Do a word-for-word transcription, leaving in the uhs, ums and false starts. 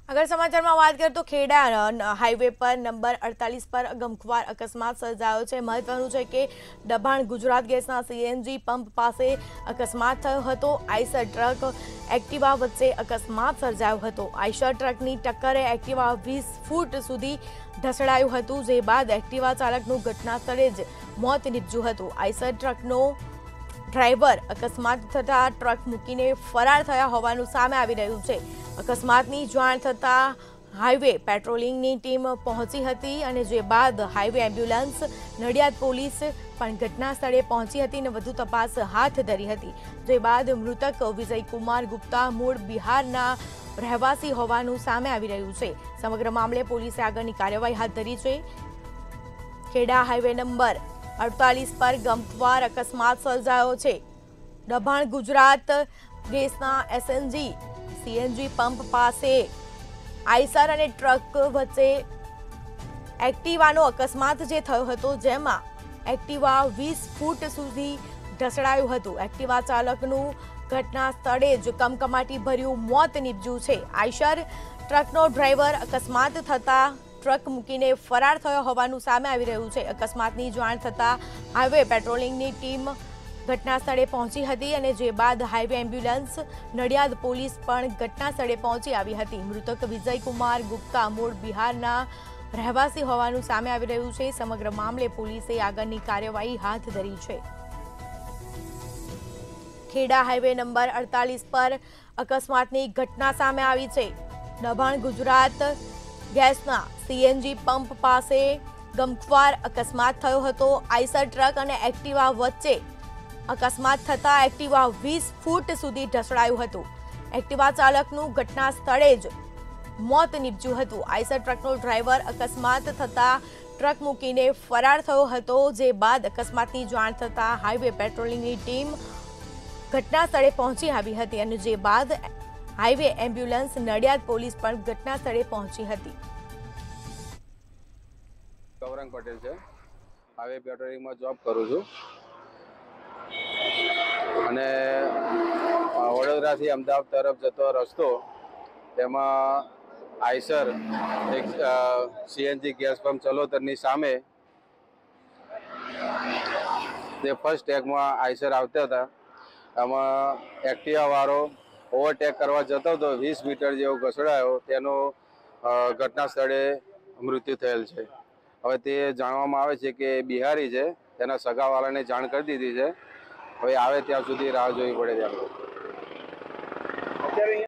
अगर समाचार में बात करें तो खेड़ा हाईवे पर नंबर अड़तालीस पर गमख्વાર अकस्मात सर्जायो है। महत्वनुं है कि दबाण गुजरात गैसना सीएनजी पंप पास अकस्मात थयो हतो। आइसर ट्रक एक्टिवा वच्चे अकस्मात सर्जायो हतो। आइसर ट्रकनी टक्करे एक्टिवा वीस फूट सुधी ढसड़ायुं हतुं, जे बाद एक्टिवा चालकनुं घटना स्थळे ज मौत निपज्युं हतुं। आइसर ट्रकनो ड्राइवर अकस्मात थता ट्रक मूकीने फरार थया होवानुं सामे आवी रह्युं छे। अकस्मातनी जाण थता हाईवे पेट्रोलिंगनी टीम पहोंची हती अने जे बाद हाईवे एम्ब्युलन्स नडियाद पोलीस पण घटना स्थळे पहोंची हती अने वधु तपास हाथ धरी हती। जे बाद मृतक विजय कुमार गुप्ता मूळ बिहारना રહેવાસી હોવાનું સામે આવી રહ્યું છે। સમગ્ર મામલે પોલીસે આગળની કાર્યવાહી હાથ ધરી છે। ખેડા હાઈવે નંબર अड़तालीस पर गमख्વાર अकस्मात सर्जायो छे। दबाण गुजरात गैसना एसएनजी सीएनजी पंप पासे आइसर अने ट्रक वच्चे एक्टिवानो अकस्मात जे थयो हतो, जेमां एक्टिवा वीस फूट सुधी ढसड़ायुं हतुं। एक्टिवा चालकनुं घटना स्थळे ज कमकमाटी भर्युं मौत निपज्युं छे। आइसर ट्रकनो ड्राइवर अकस्मात थता ट्रक मूकीने फरार थयो होवानुं सामे आवी रह्युं छे। अकस्मातनी जाण थता हाईवे पेट्रोलिंगनी टीम घटना स्थळे पहोंची हती अने जे बाद हाईवे एम्ब्युलन्स नडियाद पोलीस पण घटना स्थळे पहोंची आवी हती। मृतक विजय कुमार गुप्ता मूळ बिहारना રહેવાસી હોવાનું સામે આવી રહ્યું છે। સમગ્ર મામલે પોલીસે આગળની કાર્યવાહી હાથ ધરી છે। ખેડા હાઈવે નંબર अड़तालीस પર અકસ્માતની ઘટના સામે આવી છે। દબાણ ગુજરાત ગેસના सीएनजी पंप पासे गमख्વાર अकस्मात थयो हतो। आइसर ट्रक अने एक्टिवा वच्चे अकस्मात थता एक्टिवा वीस फूट सुधी ढसड़ायुं हतुं। एक्टिवा चालकनुं घटना स्थळे ज मौत निपज्युं हतुं। आइसर ट्रकनो ड्राइवर अकस्मात थता ट्रक मूकीने फरार थयो हतो, जे बाद अकस्मातनी जाण थता हाईवे पेट्रोलिंगनी टीम घटना स्थळे पहोंची आवी हती अने जे बाद हाईवे एम्ब्युलन्स नडियाद पोलीस पण घटना स्थळे पहोंची हती। गौरंग पटेल है, हाईवे पेट्रोलिंग में जॉब करूँ छू अने वडोदरा थी अमदावाद तरफ जतो रस्तो तेमां आइसर एक सीएनजी गैस पंप चलोतरनी सामे ते फर्स्ट टेक में आइसर आवता था। आमां एक्टिवा वाळो ओवरटेक करवा जतो तो वीस मीटर जेवो घसड़ायो, तेनो घटना स्थळे मृत्यु थयेल छे। હવે તે જાણવામાં આવે છે કે બિહારી છે, તેના સગાવાળાને જાણ કરી દીધી છે। હવે આવે ત્યાં સુધી રાહ જોવી પડે છે।